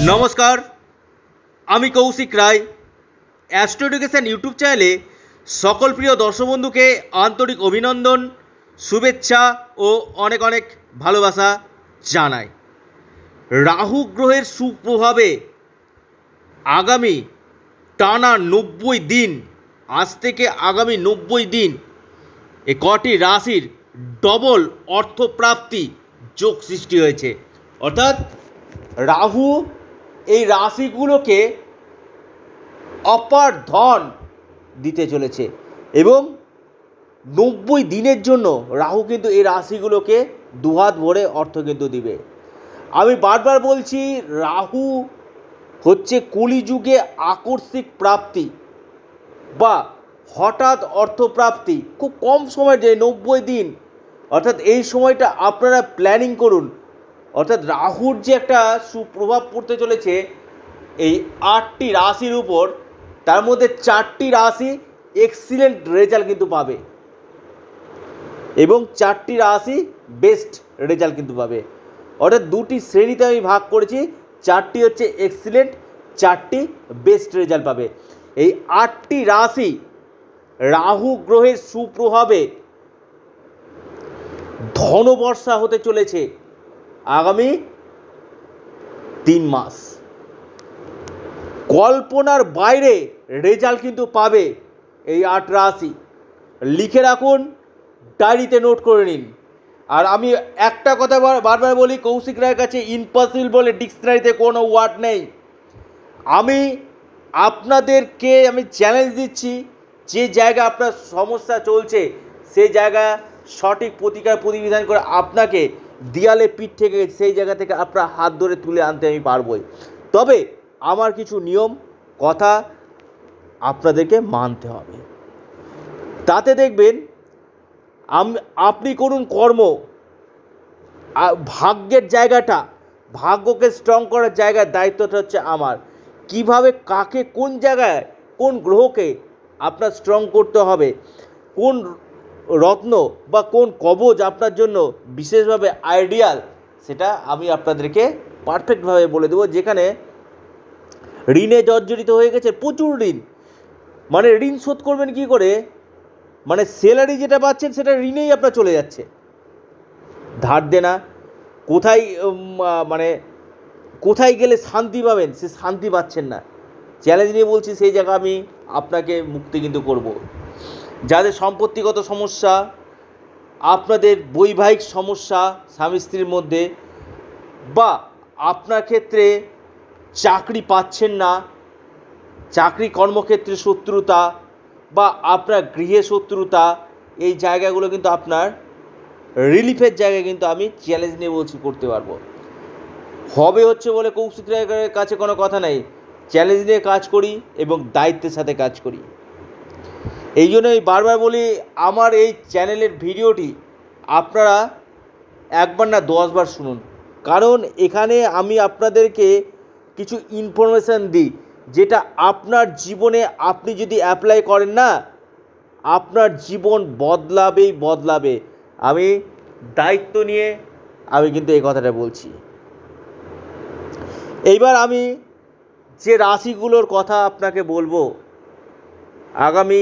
নমস্কার, আমি Kaushik Roy. Astro education YouTube চ্যানেলে সকল প্রিয় দর্শক বন্ধুকে আন্তরিক অভিনন্দন, শুভেচ্ছা ও অনেক অনেক ভালোবাসা জানাই। রাহু গ্রহের সুপ্রভাবে আগামী টানা 90 দিন, আজ থেকে আগামী 90 দিন এ কটি রাশির ডবল অর্থপ্রাপ্তি যোগ সৃষ্টি হয়েছে। অর্থাৎ রাহু এই রাশিগুলোকে অপার ধন দিতে চলেছে এবং 90 দিনের জন্য রাহু কিন্তু এই রাশিগুলোকে দুহাত ভরে অর্থ কিন্তু দিবে। আমি বারবার বলছি, রাহু হচ্ছে কলিযুগে আকস্মিক প্রাপ্তি বা হঠাৎ অর্থপ্রাপ্তি। খুব কম সময়, যে 90 দিন, অর্থাৎ এই সময়টা আপনারা প্ল্যানিং করুন। অর্থাৎ রাহুর যে একটা সুপ্রভাব পড়তে চলেছে এই 8টি রাশির উপর, তার মধ্যে 4টি রাশি এক্সিলেন্ট রেজাল্ট কিন্তু পাবে এবং 4টি রাশি বেস্ট রেজাল্ট কিন্তু পাবে। অর্থাৎ দুটি শ্রেণীতে আমি ভাগ করেছি, 4টি হচ্ছে এক্সিলেন্ট, 4টি বেস্ট রেজাল্ট পাবে। এই 8টি রাশি রাহু গ্রহের সুপ্রভাবে ধনবর্ষা হতে চলেছে আগামী 3 মাস। কল্পনার বাইরে রেজাল্ট কিন্তু পাবে এই 8 রাশি। লিখে রাখুন, ডায়েরিতে নোট করে নিন। আর আমি একটা কথা বারবার বলি, কৌশিক রায়ের কাছে ইম্পসিবল বলে ডিকশনারিতে কোনো ওয়ার্ড নেই। আমি আপনাদেরকে চ্যালেঞ্জ দিচ্ছি, যে জায়গায় আপনার সমস্যা চলছে সেই জায়গা সঠিক প্রতিবিধান করে আপনাকে দেয়ালে পিঠ থেকে সেই জায়গা থেকে আপনার হাত ধরে তুলে আনতে আমি পারবই। তবে আমার কিছু নিয়ম কথা আপনাদেরকে মানতে হবে। তাতে দেখবেন আপনি করুন কর্ম, ভাগ্যের জায়গাটা, ভাগ্যকে স্ট্রং করার জায়গার দায়িত্বটা হচ্ছে আমার। কিভাবে কাকে কোন জায়গায় কোন গ্রহকে আপনার স্ট্রং করতে হবে, কোন রত্ন বা কোন কবচ আপনার জন্য বিশেষভাবে আইডিয়াল, সেটা আমি আপনাদেরকে পারফেক্টভাবে বলে দেবো। যেখানে ঋণে জর্জরিত হয়ে গেছে, প্রচুর ঋণ, ঋণ শোধ করবেন কি করে, স্যালারি যেটা পাচ্ছেন সেটা ঋণেই আপনার চলে যাচ্ছে। ধার দেনা, কোথায় গেলে শান্তি পাবেন, সে শান্তি পাচ্ছেন না। চ্যালেঞ্জ নিয়ে বলছি, সেই জায়গা আমি আপনাকে মুক্তি কিন্তু করব। যাদের সম্পত্তিগত সমস্যা, আপনাদের বৈবাহিক সমস্যা স্বামী স্ত্রীর মধ্যে, বা আপনার ক্ষেত্রে চাকরি পাচ্ছেন না, চাকরি কর্মক্ষেত্রে শত্রুতা, বা আপনার গৃহে শত্রুতা, এই জায়গাগুলো কিন্তু আপনার রিলিফের জায়গায় কিন্তু আমি চ্যালেঞ্জ নিয়ে বলছি করতে পারবো। হবে হচ্ছে বলে কৌশিক রায়ের কাছে কোনো কথা নাই। চ্যালেঞ্জ নিয়ে কাজ করি এবং দায়িত্বের সাথে কাজ করি। এই জন্যই বারবার বলি, আমার এই চ্যানেলের ভিডিওটি আপনারা একবার না 10 বার শুনুন। কারণ এখানে আমি আপনাদেরকে কিছু ইনফরমেশান দিই, যেটা আপনার জীবনে আপনি যদি অ্যাপ্লাই করেন না, আপনার জীবন বদলাবে। আমি দায়িত্ব নিয়ে কিন্তু এই কথাটা বলছি। এইবার আমি যে রাশিগুলোর কথা আপনাকে বলবো, আগামী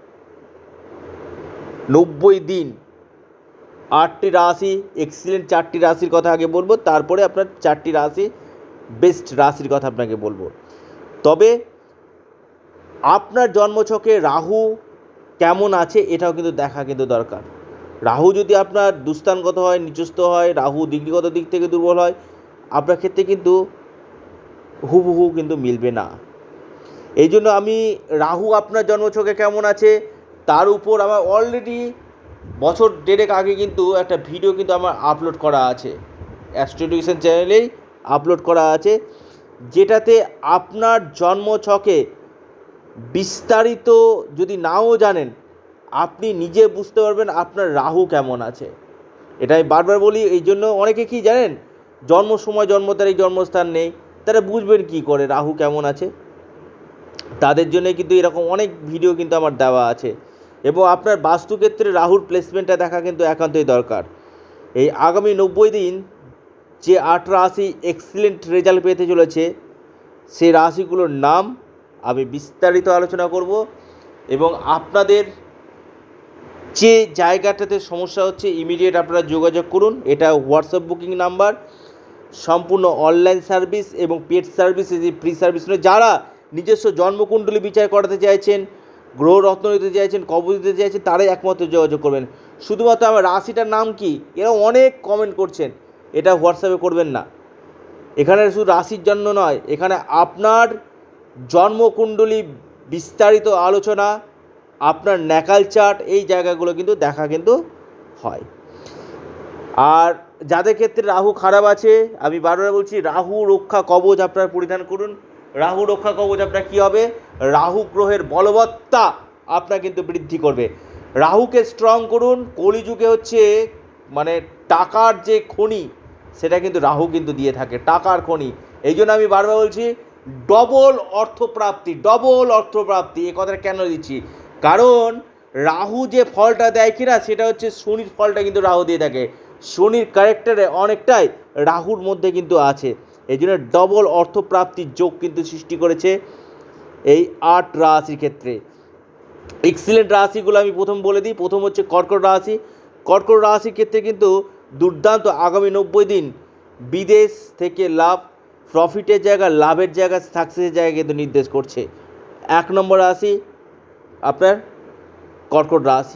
90 দিন 8টি রাশি এক্সিলেন্ট, 4টি রাশির কথা আগে বলবো, তারপরে আপনার 4টি রাশি বেস্ট রাশির কথা আপনাকে বলবো। তবে আপনার জন্মছকে রাহু কেমন আছে এটাও কিন্তু দেখা কিন্তু দরকার। রাহু যদি আপনার দুস্থানগত হয়, নিচস্থ হয়, রাহু ডিগ্রিগত দিক থেকে দুর্বল হয়, আপনার ক্ষেত্রে কিন্তু হুবহু কিন্তু মিলবে না। এই জন্য আমি রাহু আপনার জন্মছকে কেমন আছে তার উপর আমার অলরেডি বছর দেড়েক আগে কিন্তু একটা ভিডিও কিন্তু আমার আপলোড করা আছে, অ্যাস্ট্রো এডুকেশন চ্যানেলেই আপলোড করা আছে, যেটাতে আপনার জন্মছকে বিস্তারিত যদি নাও জানেন, আপনি নিজে বুঝতে পারবেন আপনার রাহু কেমন আছে। এটা আমি বারবার বলি। এই জন্য অনেকে কি জানেন, জন্ম সময় জন্ম তারিখ জন্মস্থান নেই, তারা বুঝবেন কি করে রাহু কেমন আছে। তাদের জন্য কিন্তু এরকম অনেক ভিডিও কিন্তু আমার দেওয়া আছে। এবং আপনার বাস্তুক্ষেত্রে রাহুর প্লেসমেন্টটা দেখা কিন্তু একান্তই দরকার। এই আগামী 90 দিন যে 8 রাশি এক্সিলেন্ট রেজাল্ট পেতে চলেছে, সেই রাশিগুলোর নাম আমি বিস্তারিত আলোচনা করব, এবং আপনাদের যে জায়গাটাতে সমস্যা হচ্ছে ইমিডিয়েট আপনারা যোগাযোগ করুন। এটা হোয়াটসঅ্যাপ বুকিং নাম্বার, সম্পূর্ণ অনলাইন সার্ভিস এবং পেড সার্ভিস, এই যে ফ্রি সার্ভিস নয়। যারা নিজস্ব জন্মকুণ্ডলী বিচার করাতে চাইছেন, গ্রহ রত্ন নিতে চাইছেন, কবজ দিতে চাইছেন, তারাই একমাত্র যোগাযোগ করবেন। শুধুমাত্র আমার রাশিটার নাম কি, এরা অনেক কমেন্ট করছেন, এটা হোয়াটসঅ্যাপে করবেন না। এখানে শুধু রাশির জন্য নয়, এখানে আপনার জন্মকুণ্ডলী বিস্তারিত আলোচনা, আপনার ন্যাকাল চার্ট, এই জায়গাগুলো কিন্তু দেখা কিন্তু হয়। আর যাদের ক্ষেত্রে রাহু খারাপ আছে, আমি বারবার বলছি রাহু রক্ষা কবচ আপনার পরিধান করুন। রাহু রক্ষা কবচ আপনার কী হবে, রাহু গ্রহের বলবত্তা আপনার কিন্তু বৃদ্ধি করবে। রাহুকে স্ট্রং করুন। কলিযুগে হচ্ছে মানে টাকার যে খনি, সেটা কিন্তু রাহু কিন্তু দিয়ে থাকে, টাকার খনি। এই জন্য আমি বারবার বলছি ডবল অর্থপ্রাপ্তি, ডবল অর্থপ্রাপ্তি। এ কথাটা কেন দিচ্ছি, কারণ রাহু যে ফলটা দেয় কিনা, সেটা হচ্ছে শনির ফলটা কিন্তু রাহু দিয়ে থাকে। শনির ক্যারেক্টারে অনেকটাই রাহুর মধ্যে কিন্তু আছে। এই জন্য ডবল অর্থপ্রাপ্তির যোগ কিন্তু সৃষ্টি করেছে এই 8 রাশির ক্ষেত্রে। এক্সিলেন্ট রাশিগুলো আমি প্রথম বলে দিই। প্রথম হচ্ছে কর্কট রাশি। কর্কট রাশির ক্ষেত্রে কিন্তু দুর্দান্ত আগামী 90 দিন বিদেশ থেকে লাভ, প্রফিটের জায়গা, লাভের জায়গা, সাকসেসের জায়গা কিন্তু নির্দেশ করছে। 1 নম্বর রাশি আপনার কর্কট রাশি।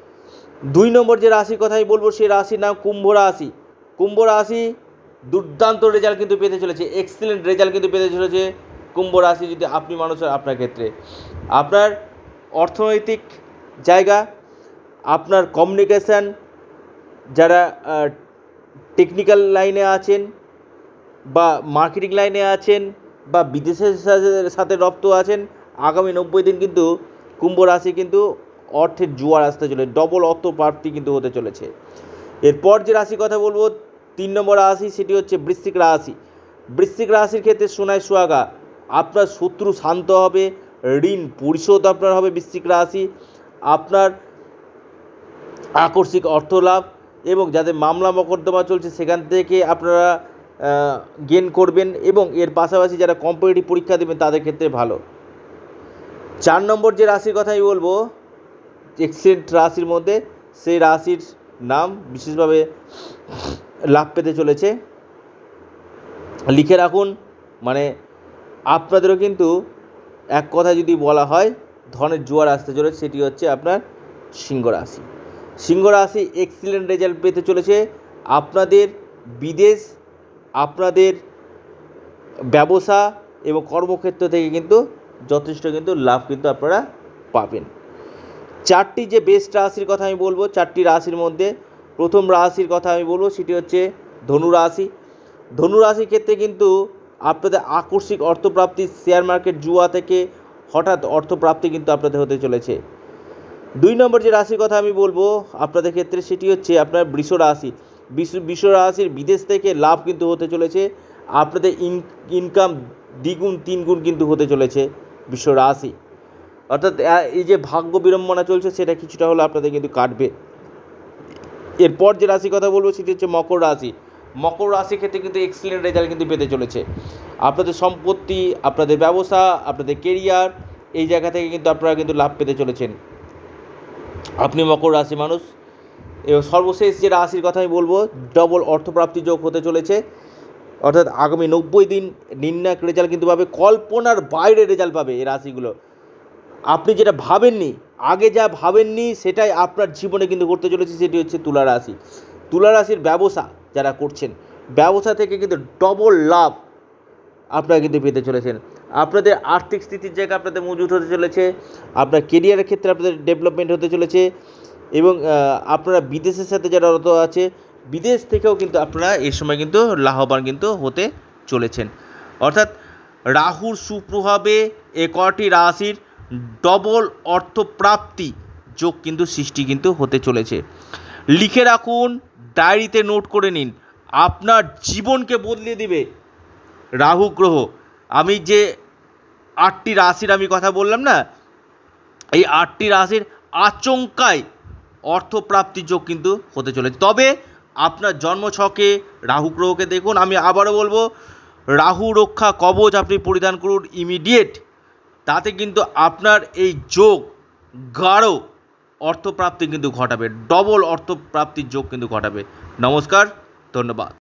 2 নম্বর যে রাশির কথা আমি বলবো, সেই রাশির নাম কুম্ভ রাশি। কুম্ভ রাশি দুর্দান্ত রেজাল্ট কিন্তু পেতে চলেছে, এক্সিলেন্ট রেজাল্ট কিন্তু পেতে চলেছে কুম্ভ রাশি। যদি আপনি মানুষ, আপনার ক্ষেত্রে আপনার অর্থনৈতিক জায়গা, আপনার কমিউনিকেশান, যারা টেকনিক্যাল লাইনে আছেন বা মার্কেটিং লাইনে আছেন বা বিদেশের সাথে রপ্ত আছেন, আগামী 90 দিন কিন্তু কুম্ভ রাশি কিন্তু অর্থের জোয়ার আসতে চলে, ডবল অর্থ প্রাপ্তি কিন্তু হতে চলেছে। এরপর যে রাশির কথা বলবো 3 নম্বর রাশি, সেটি হচ্ছে বৃশ্চিক রাশি। বৃশ্চিক রাশির ক্ষেত্রে সোনায় সোহাগা, আপনার শত্রু শান্ত হবে, ঋণ পরিশোধ আপনার হবে। বৃশ্চিক রাশি আপনার আকস্মিক অর্থ লাভ, এবং যাদের মামলা মকদ্দমা চলছে সেখান থেকে আপনারা গেন করবেন, এবং এর পাশাপাশি যারা কম্পিটিটিভ পরীক্ষা দেবেন তাদের ক্ষেত্রে ভালো। 4 নম্বর যে রাশির কথা আমি বলবো এক্সিলেন্ট রাশির মধ্যে, সেই রাশির নাম বিশেষভাবে লাভ পেতে চলেছে, লিখে রাখুন। মানে আপনাদেরও কিন্তু এক কথা যদি বলা হয় ধনের জোয়ার আসতে চলেছে, সেটি হচ্ছে আপনার সিংহ রাশি। সিংহ রাশি এক্সিলেন্ট রেজাল্ট পেতে চলেছে। আপনাদের বিদেশ, আপনাদের ব্যবসা এবং কর্মক্ষেত্র থেকে কিন্তু যথেষ্ট কিন্তু লাভ কিন্তু আপনারা পাবেন। 4টি যে বেস্ট রাশির কথা আমি বলবো, 4টি রাশির মধ্যে প্রথম রাশির কথা আমি বলবো, সেটি হচ্ছে ধনু রাশি। ধনু রাশির ক্ষেত্রে কিন্তু আপনাদের আকস্মিক অর্থপ্রাপ্তি, শেয়ার মার্কেট, জুয়া থেকে হঠাৎ অর্থপ্রাপ্তি কিন্তু আপনাদের হতে চলেছে। 2 নম্বর যে রাশির কথা আমি বলবো আপনাদের ক্ষেত্রে, সেটি হচ্ছে আপনার বৃষ রাশি। বৃষ রাশির বিদেশ থেকে লাভ কিন্তু হতে চলেছে। আপনাদের ইনকাম দ্বিগুণ 3 গুণ কিন্তু হতে চলেছে বৃষ রাশি। অর্থাৎ এই যে ভাগ্য বিড়ম্বনা চলছে, সেটা কিছুটা হলে আপনাদের কিন্তু কাটবে। এরপর যে রাশির কথা বলবো সেটি হচ্ছে মকর রাশি। মকর রাশির ক্ষেত্রে কিন্তু এক্সিলেন্ট রেজাল্ট কিন্তু পেতে চলেছে। আপনাদের সম্পত্তি, আপনাদের ব্যবসা, আপনাদের কেরিয়ার, এই জায়গা থেকে কিন্তু আপনারা কিন্তু লাভ পেতে চলেছেন আপনি মকর রাশি মানুষ। এবং সর্বশেষ যে রাশির কথা আমি বলবো, ডবল অর্থপ্রাপ্তি যোগ হতে চলেছে। অর্থাৎ আগামী 90 দিন নির্ণায়ক রেজাল্ট কিন্তু পাবে, কল্পনার বাইরে রেজাল্ট পাবে এই রাশিগুলো। আপনি যেটা ভাবেননি, আগে যা ভাবেননি, সেটাই আপনার জীবনে কিন্তু করতে চলেছে, সেটি হচ্ছে তুলা রাশি। তুলা রাশির ব্যবসা যারা করছেন, ব্যবসা থেকে কিন্তু ডবল লাভ আপনারা কিন্তু পেতে চলেছেন। আপনাদের আর্থিক স্থিতির জায়গা আপনাদের মজবুত হতে চলেছে, আপনার কেরিয়ারের ক্ষেত্রে আপনাদের ডেভেলপমেন্ট হতে চলেছে, এবং আপনারা বিদেশের সাথে যারা রত আছে, বিদেশ থেকেও কিন্তু আপনারা এই সময় কিন্তু লাভবান কিন্তু হতে চলেছেন। অর্থাৎ রাহুর সুপ্রভাবে কটি রাশির ডবল অর্থপ্রাপ্তি যোগ কিন্তু সৃষ্টি কিন্তু হতে চলেছে। লিখে রাখুন, ডায়েরিতে নোট করে নিন, আপনার জীবনকে বদলে দিবে রাহু গ্রহ। আমি যে 8টি রাশির আমি কথা বললাম না, এই 8টি রাশির আচমকায় অর্থপ্রাপ্তি যোগ কিন্তু হতে চলেছে। তবে আপনার জন্মছকে রাহু গ্রহকে দেখুন। আমি আবারও বলবো, রাহু রক্ষা কবচ আপনি পরিধান করুন ইমিডিয়েট, তাতে কিন্তু আপনার এই যোগ গাঢ় অর্থপ্রাপ্তি কিন্তু ঘটাবে, ডবল অর্থপ্রাপ্তির যোগ কিন্তু ঘটাবে। নমস্কার, ধন্যবাদ।